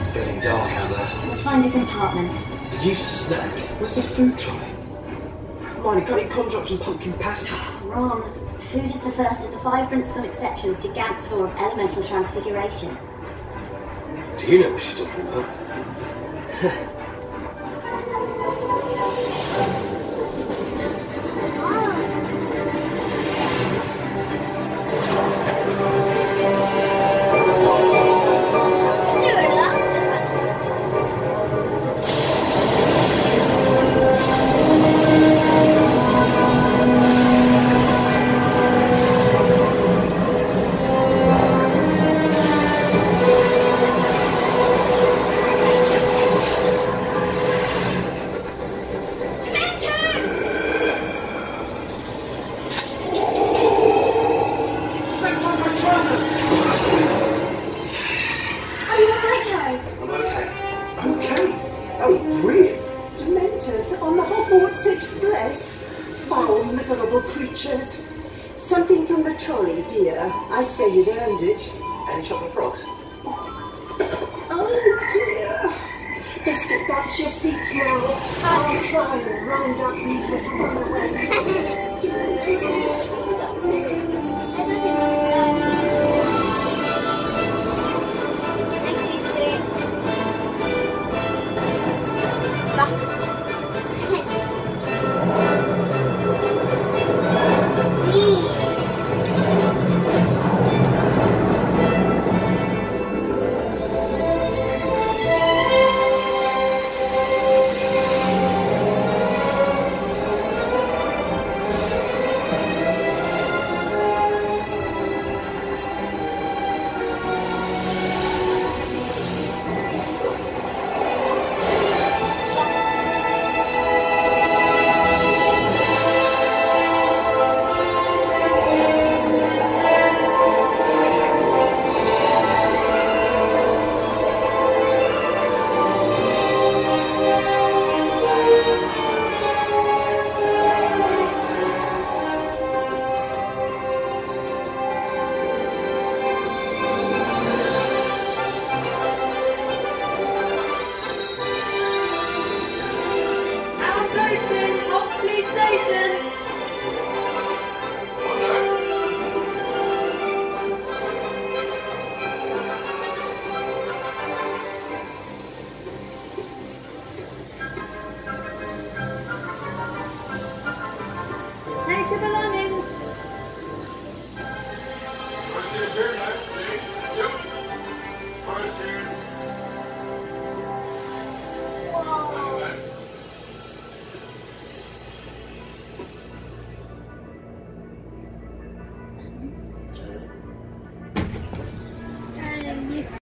It's getting dark out there. Let's find a compartment. Did you just snack? Where's the food trolley? Hermione, can't you conjure up some pumpkin pasties? Ron, food is the first of the 5 principal exceptions to Gamp's law of elemental transfiguration. Do you know what she's talking about? Something from the trolley, dear. I'd say you'd earned it. Any chocolate frogs? Oh, dear. Best get back to your seats now. I'll try and round up these little runaways.